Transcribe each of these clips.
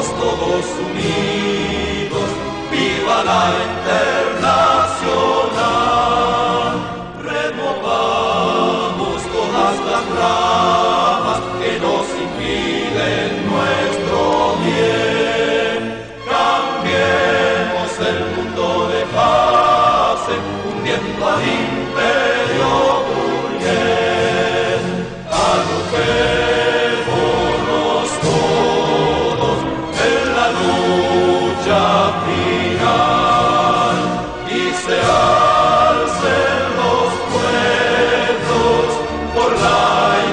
todos unidos, viva la Internacional. Removamos todas las ramas que nos impiden nuestro bien. Cambiemos el mundo de fase, hundiendo al imperio burgués. Agrupémonos todos en la lucha final y se alcen los pueblos por la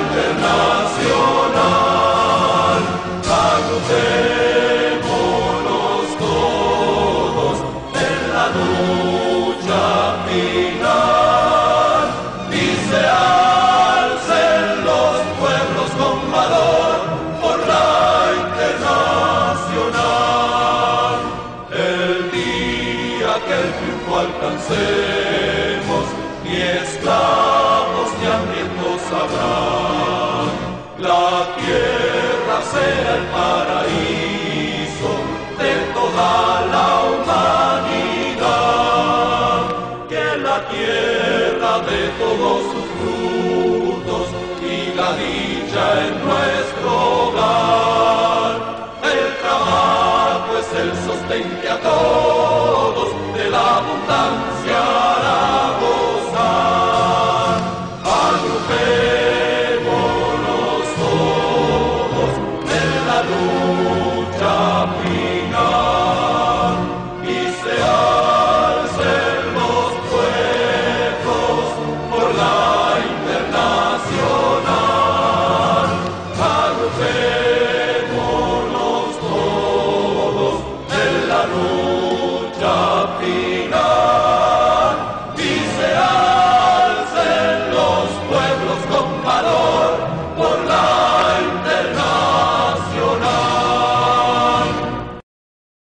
Internacional. Agrupémonos todos en la lucha final y se alcen los pueblos con valor por la Internacional. El día que el triunfo alcancemos, ni esclavos ni hambrientos habrán. La tierra será el paraíso de toda la humanidad. Que la tierra dé todos sus frutos y la dicha en nuestro hogar. El trabajo es el sostén que a todos